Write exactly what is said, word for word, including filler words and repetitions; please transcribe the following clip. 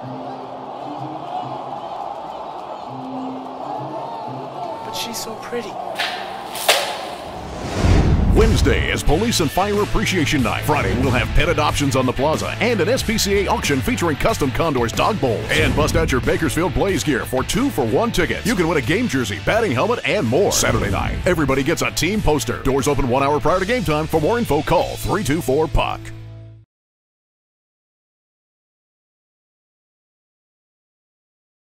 But she's so pretty. Wednesday is Police and Fire Appreciation Night. Friday, we'll have pet adoptions on the plaza and an S P C A auction featuring custom Condors dog bowls. And bust out your Bakersfield Blaze gear for two for one tickets. You can win a game jersey, batting helmet, and more. Saturday night, everybody gets a team poster. Doors open one hour prior to game time. For more info, call three two four P U C.